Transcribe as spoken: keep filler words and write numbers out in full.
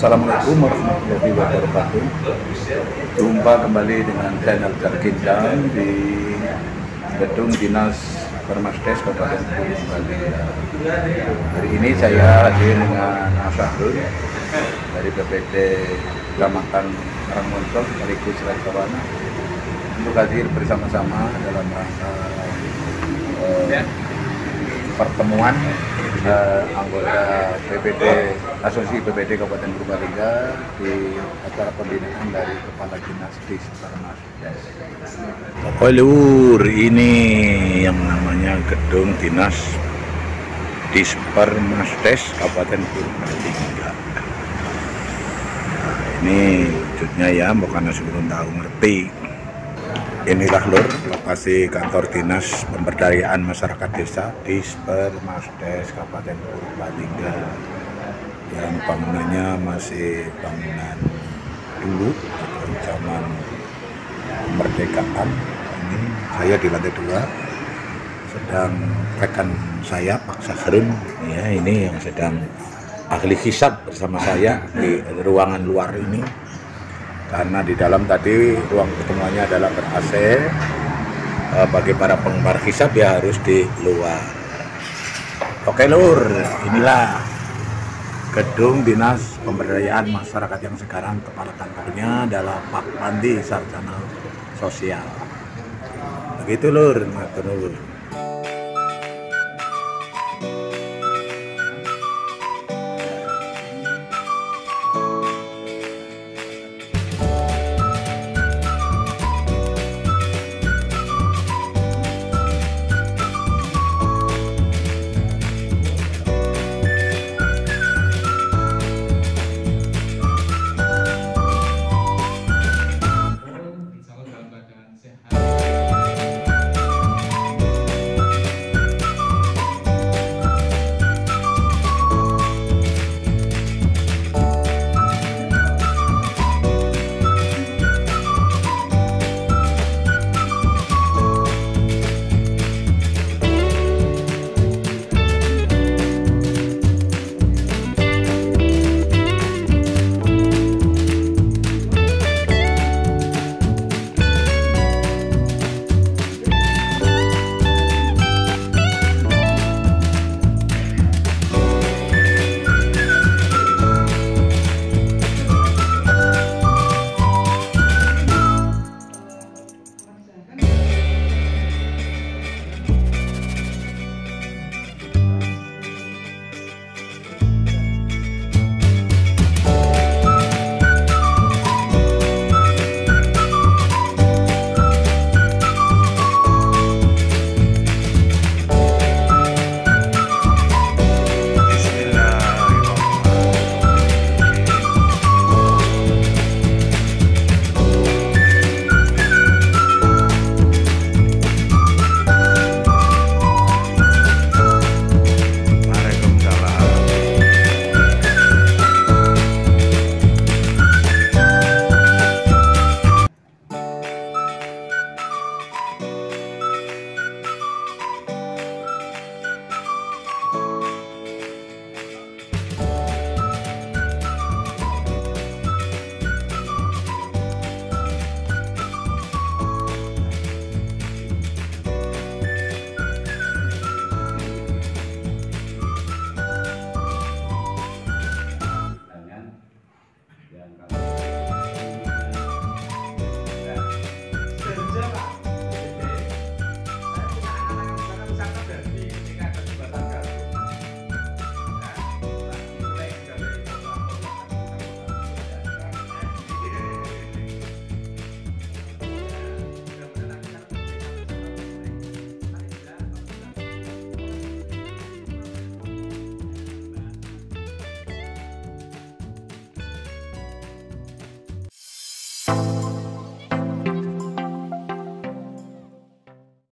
Assalamualaikum warahmatullahi wabarakatuh. Jumpa kembali dengan channel Jarkinjang di gedung Dinas Permasdes Kabupaten Bali. Hari ini saya hadir dengan Mas Sahrul dari B P D Kecamatan Karangmontong, sekaligus Rajawana, untuk hadir bersama-sama dalam rangka eh, pertemuan uh, anggota B P D Asosiasi B P D Kabupaten Purbalingga di acara pembinaan dari Kepala Dinas Dispermasdes. Oh lur, ini yang namanya gedung Dinas Dispermasdes Kabupaten Purbalingga. Nah, ini wujudnya ya, bukan sebelum tahu ngerti. Inilah lur, lokasi kantor Dinas Pemberdayaan Masyarakat Desa Dispermasdes Kabupaten Purbalingga, yang bangunannya masih bangunan dulu dari zaman kemerdekaan. Ini saya di lantai dua, sedang rekan saya Pak Sahrul ya, ini yang sedang ahli hisab bersama saya di ruangan luar ini. Karena di dalam tadi ruang pertemuannya adalah ber-A C, eh, bagi para penggemar hisab ya harus di luar. Oke lur, inilah gedung Dinas Pemberdayaan Masyarakat yang sekarang kepala kantornya adalah Pak Pandi, sarjana sosial. Begitu lur, matur nuwun.